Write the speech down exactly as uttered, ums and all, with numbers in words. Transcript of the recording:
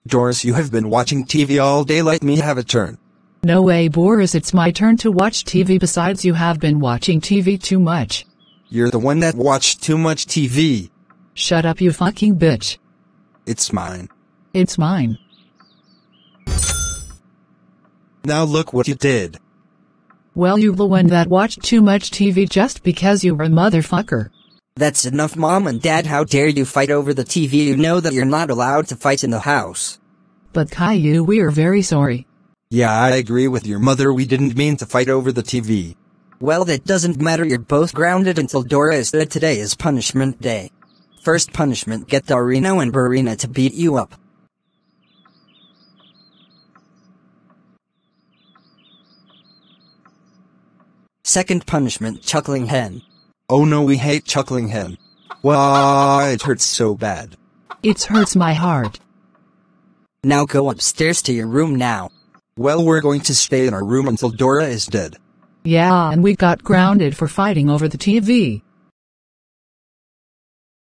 Doris, you have been watching T V all day, let me have a turn. No way, Boris, it's my turn to watch T V. Besides, you have been watching T V too much. You're the one that watched too much T V. Shut up, you fucking bitch. It's mine. It's mine. Now look what you did. Well, you're the one that watched too much T V just because you're a motherfucker. That's enough, Mom and Dad. How dare you fight over the T V? You know that you're not allowed to fight in the house. But Caillou, we are very sorry. Yeah, I agree with your mother, we didn't mean to fight over the T V. Well, that doesn't matter, you're both grounded until Dora is dead. Today is punishment day. First punishment, get Dorino and Burina to beat you up. Second punishment, Chuckling Hen. Oh no, we hate Chuckling Hen. Why, it hurts so bad. It hurts my heart. Now go upstairs to your room now. Well, we're going to stay in our room until Dora is dead. Yeah, and we got grounded for fighting over the T V.